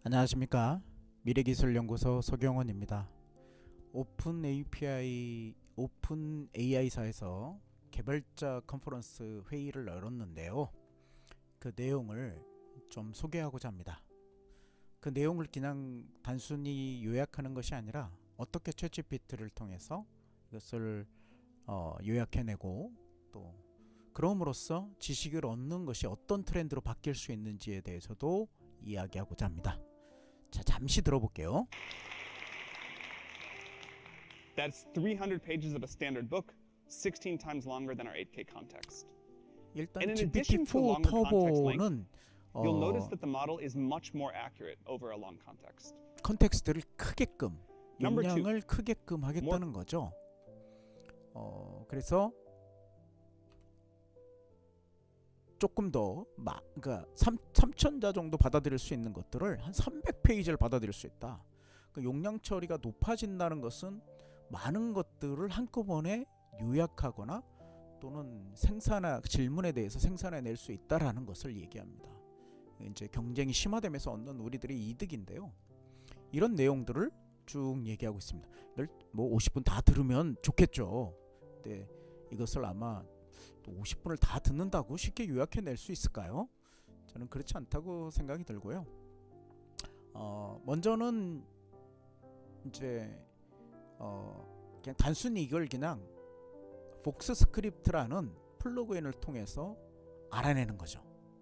안녕하십니까. 미래기술연구소 서경원입니다. 오픈 AI사에서 개발자 컨퍼런스 회의를 열었는데요. 그 내용을 좀 소개하고자 합니다. 그 내용을 그냥 단순히 요약하는 것이 아니라 어떻게 챗GPT를 통해서 이것을 요약해내고 또 그럼으로써 지식을 얻는 것이 어떤 트렌드로 바뀔 수 있는지에 대해서도 이야기하고자 합니다. 자, 잠시 들어볼게요. That's 300 pages of a standard book, 16 times longer than our 8K context. 일단 And in addition to GPT-4 longer context length, 터보는 you'll notice that the model is much more accurate over a long context. 컨텍스트를 크게끔, Number two, 용량을 크게끔 하겠다는 거죠. 그래서 조금 더 그러니까 3000자 정도 받아들일 수 있는 것들을 한 300페이지를 받아들일 수 있다. 그 용량 처리가 높아진다는 것은 많은 것들을 한꺼번에 요약하거나 또는 질문에 대해서 생산해낼 수 있다라는 것을 얘기합니다. 이제 경쟁이 심화되면서 얻는 우리들의 이득인데요. 이런 내용들을 쭉 얘기하고 있습니다. 이걸 뭐 50분 다 들으면 좋겠죠. 근데 이것을 아마 또 50분을 다 듣는다고 쉽게 요약해낼 수 있을까요? 저는 그렇지 않다고 생각이 들고요. 먼저는 이제 그냥 단순히 이걸 그냥 폭스 스크립트라는 플러그인을 통해서 알아내는 거죠.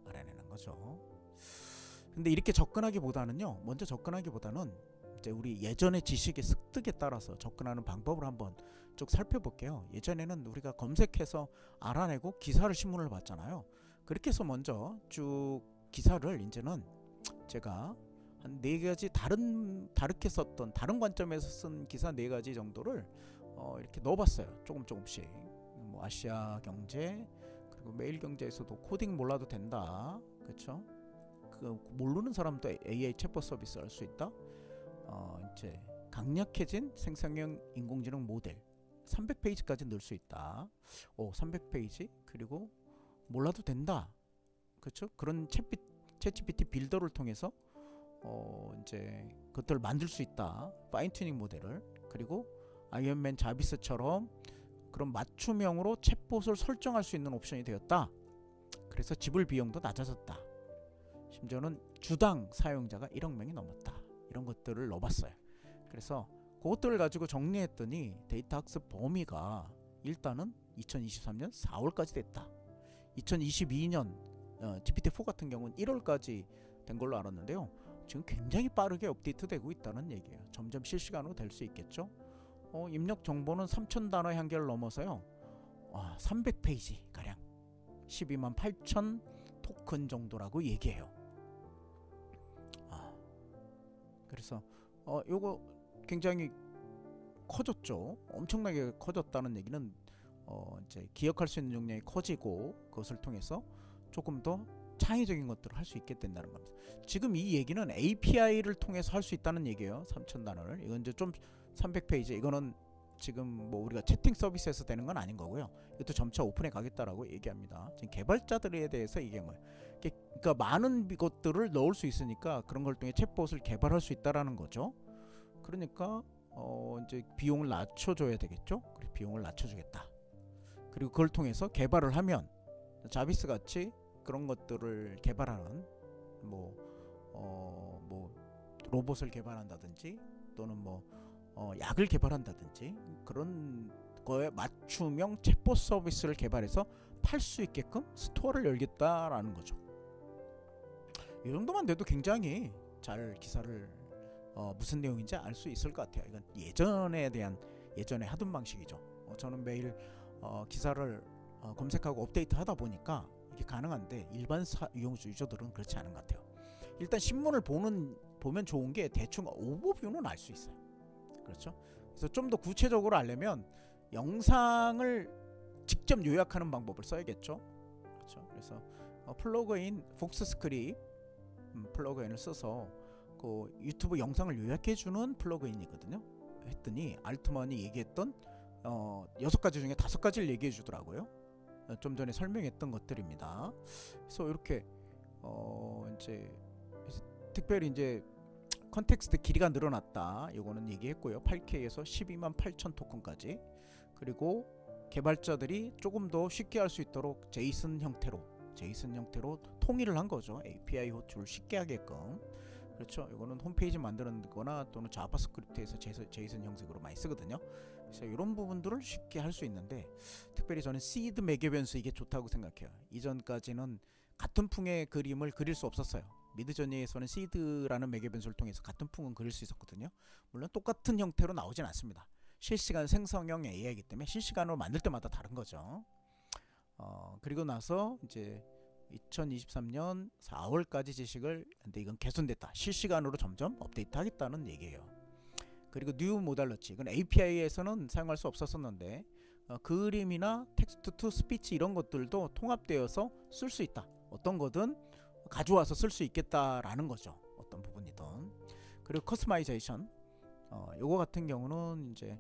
근데 이렇게 먼저 접근하기보다는 이제 우리 예전의 지식의 습득에 따라서 접근하는 방법을 한번 쭉 살펴볼게요. 예전에는 우리가 검색해서 알아내고 기사를 신문을 봤잖아요. 그렇게 해서 먼저 쭉 기사를 이제는 제가 한 4가지 다르게 썼던 다른 관점에서 쓴 기사 4가지 정도를 이렇게 넣어봤어요. 조금씩 뭐 아시아 경제 그리고 매일경제에서도 코딩 몰라도 된다. 그렇죠? 그 모르는 사람도 AI 챗봇 서비스 할 수 있다. 이제 강력해진 생성형 인공지능 모델 300페이지까지 넣을 수 있다. 300페이지 그리고 몰라도 된다. 그렇죠? 그런 챗GPT 빌더를 통해서 이제 그것들을 만들 수 있다. 파인 튜닝 모델을. 그리고 아이언맨 자비스처럼 그런 맞춤형으로 챗봇을 설정할 수 있는 옵션이 되었다. 그래서 지불 비용도 낮아졌다. 심지어는 주당 사용자가 1억 명이 넘었다. 이런 것들을 넣어봤어요. 그래서 그것들을 가지고 정리했더니 데이터 학습 범위가 일단은 2023년 4월까지 됐다. 2022년 GPT-4 같은 경우는 1월까지 된 걸로 알았는데요. 지금 굉장히 빠르게 업데이트되고 있다는 얘기예요. 점점 실시간으로 될 수 있겠죠. 입력 정보는 3000단어의 한계를 넘어서요. 300페이지 가량 12만 8천 토큰 정도라고 얘기해요. 그래서 요거 굉장히 커졌죠. 엄청나게 커졌다는 얘기는 이제 기억할 수 있는 용량이 커지고 그것을 통해서 조금 더 창의적인 것들을 할 수 있게 된다는 겁니다. 지금 이 얘기는 API를 통해서 할 수 있다는 얘기예요. 3000단어를. 이건 이제 좀 300페이지 이거는 지금 뭐 우리가 채팅 서비스에서 되는 건 아닌 거고요. 이것도 점차 오픈해 가겠다라고 얘기합니다. 지금 개발자들에 대해서 얘기한 거예요. 그러니까 많은 것들을 넣을 수 있으니까 그런 걸 통해 챗봇을 개발할 수 있다라는 거죠. 그러니까 이제 비용을 낮춰줘야 되겠죠. 그래서 비용을 낮춰주겠다. 그리고 그걸 통해서 개발을 하면 자비스 같이 그런 것들을 개발하는 뭐 로봇을 개발한다든지 또는 약을 개발한다든지 그런 거에 맞춤형 챗봇 서비스를 개발해서 팔 수 있게끔 스토어를 열겠다라는 거죠. 이 정도만 돼도 굉장히 잘 기사를 무슨 내용인지 알 수 있을 것 같아요. 이건 예전에 하던 방식이죠. 저는 매일 기사를 검색하고 업데이트 하다 보니까 이게 가능한데 일반 유저들은 그렇지 않은 것 같아요. 일단 신문을 보면 좋은 게 대충 오버뷰는 알 수 있어요. 그렇죠? 그래서 좀 더 구체적으로 알려면 영상을 직접 요약하는 방법을 써야겠죠. 그렇죠? 그래서 플러그인 폭스 스크립트 플러그인을 써서 그 유튜브 영상을 요약해주는 플러그인이거든요. 했더니 알트만이 얘기했던 6가지 중에 5가지를 얘기해 주더라고요. 좀 전에 설명했던 것들입니다. 그래서 이렇게 이제 특별히 이제 컨텍스트 길이가 늘어났다. 이거는 얘기했고요. 8K에서 128,000 토큰까지. 그리고 개발자들이 조금 더 쉽게 할 수 있도록 제이슨 형태로 통일을 한 거죠. API 호출을 쉽게 하게끔. 그렇죠. 이거는 홈페이지 만드는 거나 또는 자바스크립트에서 제이슨 형식으로 많이 쓰거든요. 그래서 이런 부분들을 쉽게 할 수 있는데, 특별히 저는 시드 매개 변수 이게 좋다고 생각해요. 이전까지는 같은 풍의 그림을 그릴 수 없었어요. 미드저니에서는 시드라는 매개 변수를 통해서 같은 풍은 그릴 수 있었거든요. 물론 똑같은 형태로 나오진 않습니다. 실시간 생성형 AI이기 때문에 실시간으로 만들 때마다 다른 거죠. 그리고 나서 이제 2023년 4월까지 지식을, 근데 이건 개선됐다. 실시간으로 점점 업데이트하겠다는 얘기예요. 그리고 뉴 모달러치, 이건 API에서는 사용할 수 없었었는데 그림이나 텍스트 투 스피치 이런 것들도 통합되어서 쓸 수 있다. 어떤 거든 가져와서 쓸 수 있겠다라는 거죠. 어떤 부분이든. 그리고 커스터마이제이션, 요거 같은 경우는 이제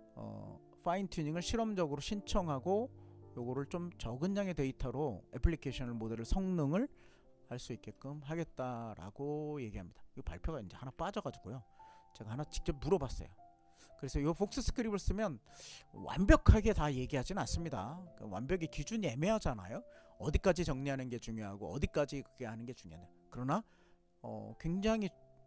파인 튜닝을 실험적으로 신청하고 요거를 좀 적은 양의 데이터로 애플리케이션을 모델을 성능을 할 수 있게끔 하겠다라고 얘기합니다. 이 발표가 이제 하나 빠져가지고요. 제가 하나 직접 물어봤어요. 그래서 이 폭스 스크립을 쓰면 완벽하게 다 얘기하진 않습니다. 그러니까 완벽히 기준이 애매하잖아요. 어디까지 정리하는 게 중요하고 어디까지 그게 하는 게 중요하냐. 그러나 굉장히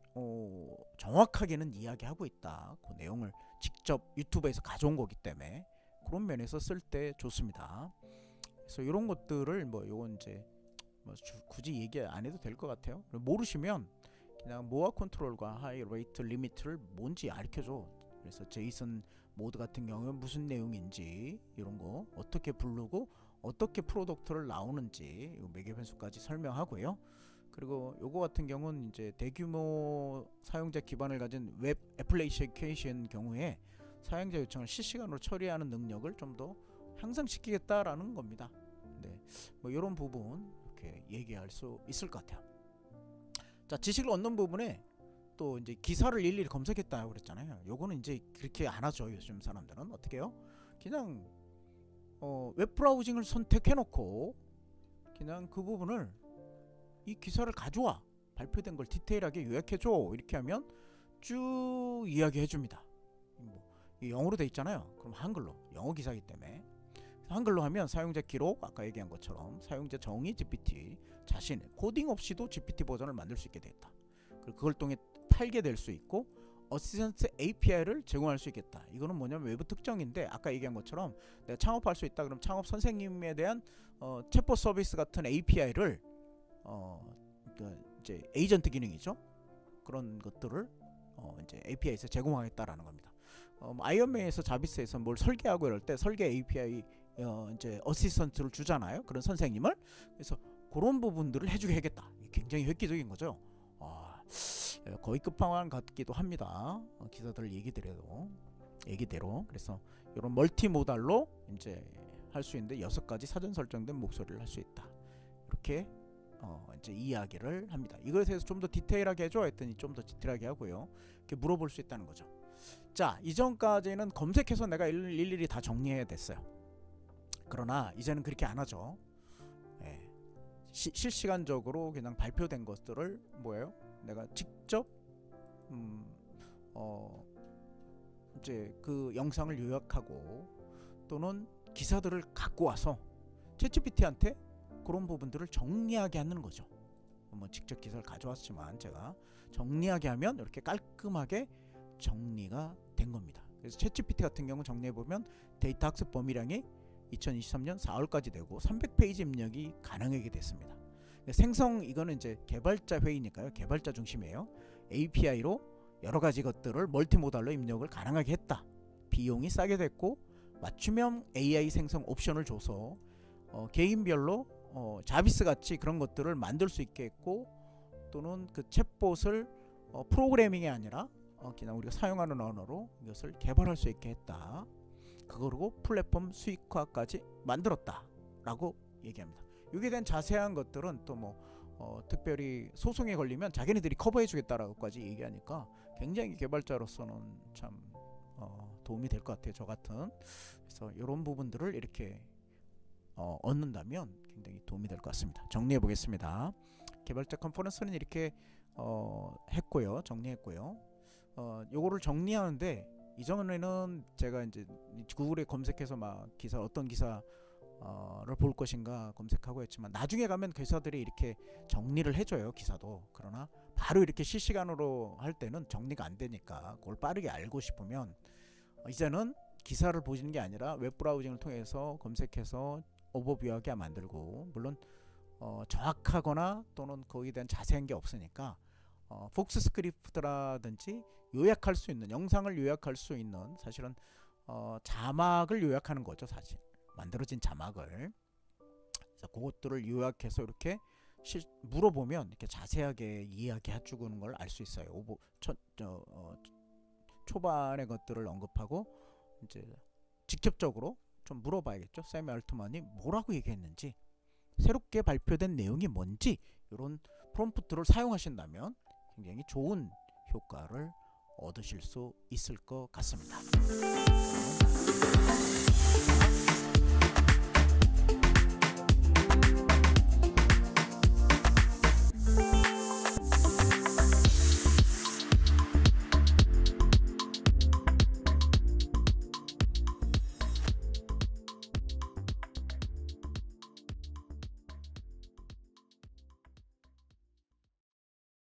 정확하게는 이야기하고 있다. 그 내용을 직접 유튜브에서 가져온 거기 때문에 그런 면에서 쓸 때 좋습니다. 그래서 이런 것들을 요건 이제 굳이 얘기 안 해도 될 것 같아요. 모르시면 그냥 모아 컨트롤과 하이 레이트 리미트를 뭔지 알려줘. 그래서 제이슨 모드 같은 경우는 무슨 내용인지 이런 거 어떻게 부르고 어떻게 프로덕트를 나오는지 매개 변수까지 설명하고요. 그리고 요거 같은 경우는 이제 대규모 사용자 기반을 가진 웹 애플리케이션 경우에 사용자 요청을 실시간으로 처리하는 능력을 좀 더 향상시키겠다라는 겁니다. 네, 이런 부분 이렇게 얘기할 수 있을 것 같아요. 자, 지식을 얻는 부분에 또 이제 기사를 일일이 검색했다고 그랬잖아요. 요거는 이제 그렇게 안 하죠. 요즘 사람들은 어떻게 해요? 그냥 웹 브라우징을 선택해놓고 그냥 그 부분을 이 기사를 가져와, 발표된 걸 디테일하게 요약해줘, 이렇게 하면 쭉 이야기해줍니다. 영어로 돼 있잖아요. 그럼 한글로, 영어 기사이기 때문에 한글로 하면 사용자 기록, 아까 얘기한 것처럼 사용자 정의 GPT, 자신 코딩 없이도 GPT 버전을 만들 수 있게 됐다. 그리고 그걸 통해 팔게 될 수 있고 어시스턴트 API를 제공할 수 있겠다. 이거는 뭐냐면 외부 특정인데 아까 얘기한 것처럼 내가 창업할 수 있다 그럼 창업 선생님에 대한 챗봇 서비스 같은 API를 이제 에이전트 기능이죠. 그런 것들을 이제 API에서 제공하겠다라는 겁니다. 아이언맨에서 자비스에서 뭘 설계하고 이럴 때 설계 API 이제 어시스턴트를 주잖아요. 그런 선생님을. 그래서 그런 부분들을 해주게 하겠다. 굉장히 획기적인 거죠. 거의 끝판왕 같기도 합니다. 기사들 얘기대로. 그래서 이런 멀티모달로 이제 할 수 있는데 6가지 사전 설정된 목소리를 할 수 있다. 이렇게 이제 이야기를 합니다. 이것에 대해서 좀 더 디테일하게 해줘 했더니 좀 더 디테일하게 하고요. 이렇게 물어볼 수 있다는 거죠. 자, 이전까지는 검색해서 내가 일일이 다 정리해야 됐어요. 그러나 이제는 그렇게 안 하죠. 실시간적으로 그냥 발표된 것들을 내가 직접 이제 그 영상을 요약하고 또는 기사들을 갖고 와서 챗GPT한테 그런 부분들을 정리하게 하는 거죠. 직접 기사를 가져왔지만 제가 정리하게 하면 이렇게 깔끔하게 정리가 된 겁니다. 그래서 챗GPT 같은 경우 정리해보면 데이터 학습 범위량이 2023년 4월까지 되고 300페이지 입력이 가능하게 됐습니다. 이거는 이제 개발자 회의니까요. 개발자 중심이에요. API로 여러 가지 것들을 멀티모달로 입력을 가능하게 했다. 비용이 싸게 됐고 맞춤형 AI 생성 옵션을 줘서 개인별로 자비스 같이 그런 것들을 만들 수 있게 했고 또는 그 챗봇을 프로그래밍이 아니라 그냥 우리가 사용하는 언어로 이것을 개발할 수 있게 했다. 그거로 플랫폼 수익화까지 만들었다라고 얘기합니다. 여기에 대한 자세한 것들은 또 특별히 소송에 걸리면 자기네들이 커버해주겠다라고까지 얘기하니까 굉장히 개발자로서는 참 도움이 될 것 같아요. 저 같은. 그래서 이런 부분들을 이렇게 얻는다면 굉장히 도움이 될 것 같습니다. 정리해 보겠습니다. 개발자 컨퍼런스는 이렇게 했고요. 정리했고요. 요거를 정리하는데 이전에는 제가 이제 구글에 검색해서 막 기사 어떤 기사를 볼 것인가 검색하고 했지만 나중에 가면 기사들이 이렇게 정리를 해줘요. 기사도. 그러나 바로 이렇게 실시간으로 할 때는 정리가 안 되니까 그걸 빠르게 알고 싶으면 이제는 기사를 보시는 게 아니라 웹브라우징을 통해서 검색해서 오버뷰하게 만들고, 물론 정확하거나 또는 거기에 대한 자세한 게 없으니까 폭스 스크립트라든지 요약할 수 있는, 영상을 요약할 수 있는, 사실은 자막을 요약하는 거죠. 사실 만들어진 자막을. 그래서 그것들을 요약해서 이렇게 물어보면 이렇게 자세하게 이야기해 주는 걸 알 수 있어요. 초반의 것들을 언급하고 이제 직접적으로 좀 물어봐야겠죠. 샘 알트만이 뭐라고 얘기했는지, 새롭게 발표된 내용이 뭔지, 이런 프롬프트를 사용하신다면 굉장히 좋은 효과를 얻으실 수 있을 것 같습니다.